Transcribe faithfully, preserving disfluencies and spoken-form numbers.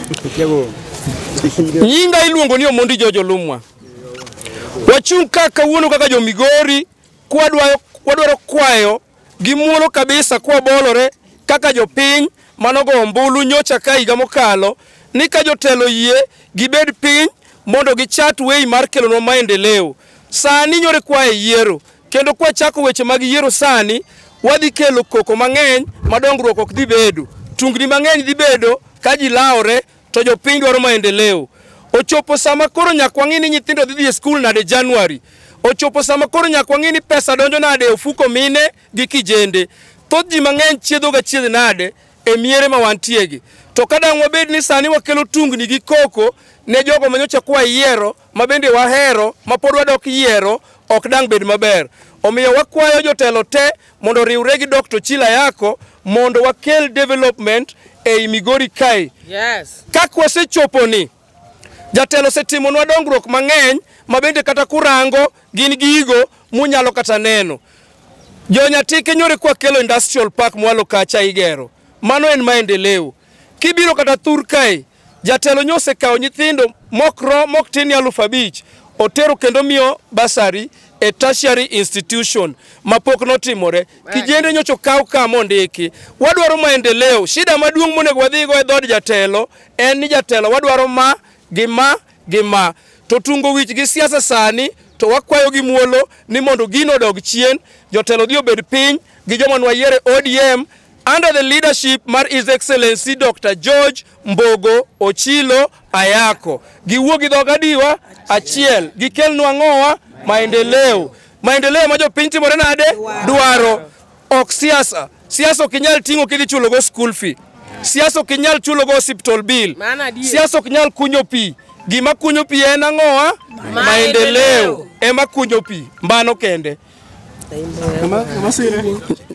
Nyinga iluongo ni Omondi Jojo Lumwa. Wachung' kaka wuono kaka jo Migori kwadwayo kwadwaro kwayo gimuolo kabisa kwa bolore kaka jo piny manogo ombulu nyocha ka higa mokalo ni ka jotelo yie gibed piny mondo gichat wei mar kelo no maendeleo. Sani nyore kwa yiero kendo kwa chako weche mag yiero sani wadhi kelo koko mang'eny madongruok ok dhi bedo. Tungni mang'eny dhi bedo ka ji laore to jo piny dwaro maendeleo. Ochopo sama koro nyakwang'i ni nyithindo dhi dhi e skul nade January. Ochopo sama koro nyakwang'i ni pesa donjo nade e ofuko mine gi kijende. Thoth ji mang'eny chiedho ga chiedh nade e miere ma wantiegi. To kadang' wabed ni sani wakelo tungni gi koko ne jogo manyocha kwa yiero mabende wahero mapod wadok yiero ok dang' bed maber. Omiyo wakwayo jotelo te mondo riwre gi Doctor Chila yako mondo wakel development e Migori kai. Yes. Kak wasechopo ni jatelo setimonwa dongruok mang'eny mabende kata kurango gin gigo munyalo kata neno. Jo Nyatike nyore kwa kelo industrial park mwalo kacha igero. Mano en maendeleo. Kibiro kata Thur kai jatelo nyose kao nyithindo mokro mok tin alufu abich otero kendo miyo basari e tertiary institution mapok notimore. Kijende nyocho kao ka mondiki. Wadwaro maendeleo. Shida maduong' monego wadhigo e dhod jatelo en ni jatelo wadwaro ma gima gima to tungo wich gi siasa sani to wakwayo gi muolo ni mondo gino dog chien jotelo dhi obed piny gi joma nwayiere O D M under the leadership mar His Excellency Doctor George Mbogo Ochilo Ayako. Giwuo gi dhoga diwa achiel gikel nwang'owa maendeleo. Maendeleo ma jo piny timore nade dwaro ok siasa. Siasa Okinyal ting'o kidhi chulogo school fee. Siasa Okinyal chulogo hospital bill. Siasa Okinyal kunyo pi. Gima kunyo pi en ang'owa maendeleo ema kunyo pi mbano kende. Kama kama sire.